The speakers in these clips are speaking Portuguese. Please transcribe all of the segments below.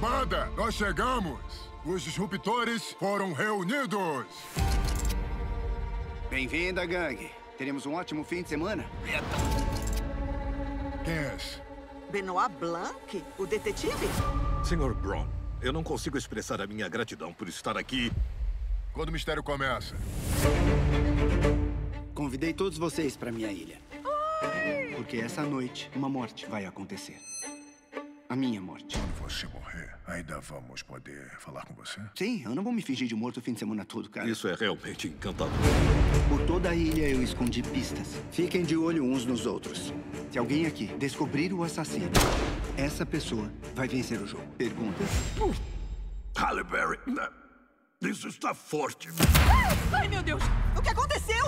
Lambada, nós chegamos! Os disruptores foram reunidos! Bem-vinda, gangue. Teremos um ótimo fim de semana. Quem és? Benoit Blanc, o detetive? Senhor Braun, eu não consigo expressar a minha gratidão por estar aqui. Quando o mistério começa? Convidei todos vocês para minha ilha. Porque essa noite, uma morte vai acontecer. A minha morte. Quando você morrer, ainda vamos poder falar com você? Sim, eu não vou me fingir de morto o fim de semana todo, cara. Isso é realmente encantador. Por toda a ilha eu escondi pistas. Fiquem de olho uns nos outros. Se alguém aqui descobrir o assassino, essa pessoa vai vencer o jogo. Perguntas? Halle Berry, isso está forte. Ai, meu Deus! O que aconteceu?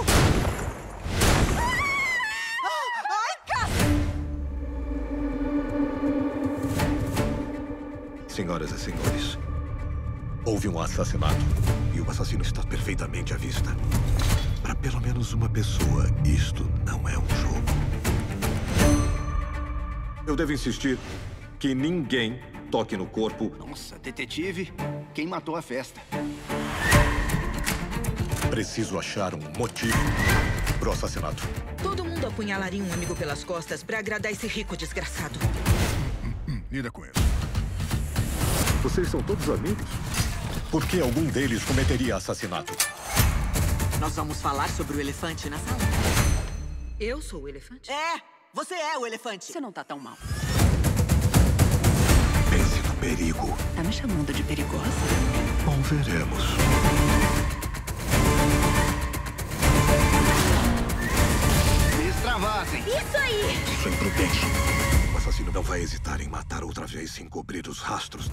Ai, cara! Senhoras e senhores, houve um assassinato e o assassino está perfeitamente à vista. Para pelo menos uma pessoa, isto não é um jogo. Eu devo insistir que ninguém toque no corpo. Nossa, detetive, quem matou a festa? Preciso achar um motivo pro assassinato. Todo mundo apunhalaria um amigo pelas costas pra agradar esse rico desgraçado. Lida com isso. Vocês são todos amigos? Por que algum deles cometeria assassinato? Nós vamos falar sobre o elefante na sala. Eu sou o elefante? É! Você é o elefante. Você não tá tão mal. Pense no perigo. Tá me chamando de perigosa? Bom, veremos. Extravasem! Isso aí! Isso é imprudente. O assassino não vai hesitar em matar outra vez sem cobrir os rastros.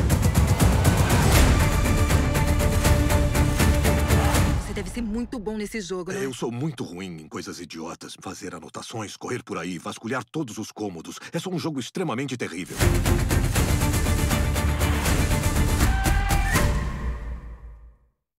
Você deve ser muito bom nesse jogo, né? Eu sou muito ruim em coisas idiotas. Fazer anotações, correr por aí, vasculhar todos os cômodos. É só um jogo extremamente terrível.